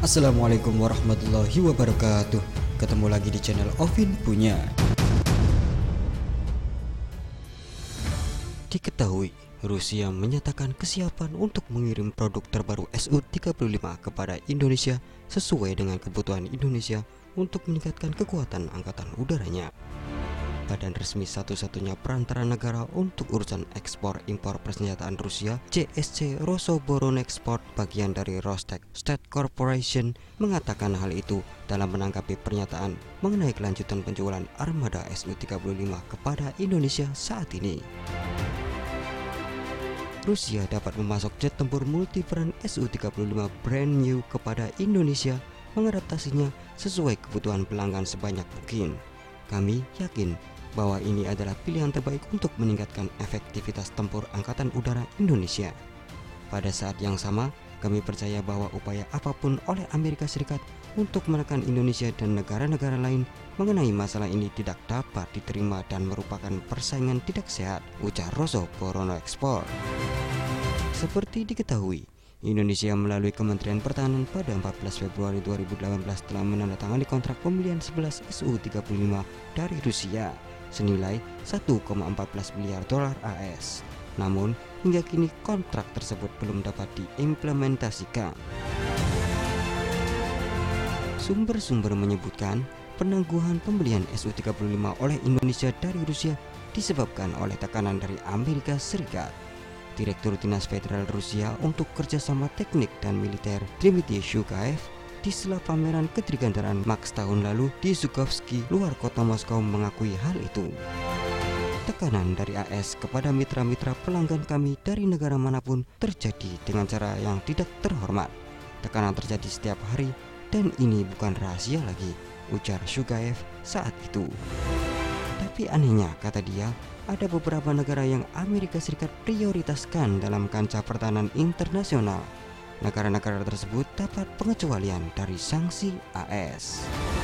Assalamualaikum warahmatullahi wabarakatuh. Ketemu lagi di channel Ovin Punya. Diketahui, Rusia menyatakan kesiapan untuk mengirim produk terbaru Su-35 kepada Indonesia sesuai dengan kebutuhan Indonesia untuk meningkatkan kekuatan angkatan udaranya. Badan resmi satu-satunya perantara negara untuk urusan ekspor-impor persenjataan Rusia, CSC Rosoboronexport, bagian dari Rostec State Corporation, mengatakan hal itu dalam menanggapi pernyataan mengenai kelanjutan penjualan armada Su-35 kepada Indonesia saat ini. Rusia dapat memasok jet tempur multiperan Su-35 brand new kepada Indonesia, mengadaptasinya sesuai kebutuhan pelanggan sebanyak mungkin. Kami yakin bahwa ini adalah pilihan terbaik untuk meningkatkan efektivitas tempur Angkatan Udara Indonesia. Pada saat yang sama, kami percaya bahwa upaya apapun oleh Amerika Serikat untuk menekan Indonesia dan negara-negara lain mengenai masalah ini tidak dapat diterima dan merupakan persaingan tidak sehat, ujar Rosoboronexport. Seperti diketahui, Indonesia melalui Kementerian Pertahanan pada 14 Februari 2018 telah menandatangani kontrak pembelian 11 Su-35 dari Rusia senilai 1,14 miliar dolar AS. Namun, hingga kini kontrak tersebut belum dapat diimplementasikan. Sumber-sumber menyebutkan penangguhan pembelian Su-35 oleh Indonesia dari Rusia disebabkan oleh tekanan dari Amerika Serikat. Direktur Dinas Federal Rusia untuk Kerjasama Teknik dan Militer, Dmitry Shugaev, di sela pameran kedirgantaran Max tahun lalu di Zhukovsky, luar kota Moskow, mengakui hal itu. Tekanan dari AS kepada mitra-mitra pelanggan kami dari negara manapun terjadi dengan cara yang tidak terhormat. Tekanan terjadi setiap hari dan ini bukan rahasia lagi, ujar Shugaev saat itu. Tapi anehnya, kata dia, ada beberapa negara yang Amerika Serikat prioritaskan dalam kancah pertahanan internasional. Negara-negara tersebut dapat pengecualian dari sanksi AS.